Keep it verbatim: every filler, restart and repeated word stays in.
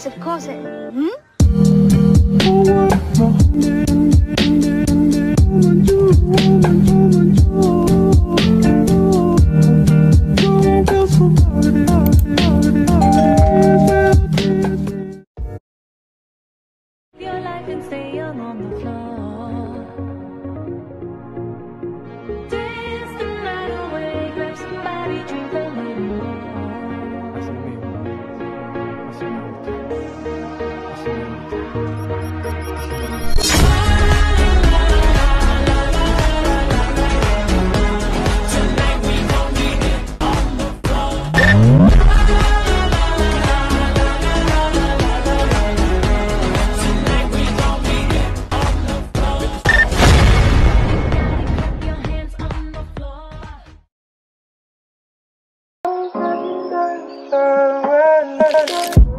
hacer cosas. ¿Mm? Your life and stay young on the floor. Dance the night away, grab somebody, drink a little more. Surrender.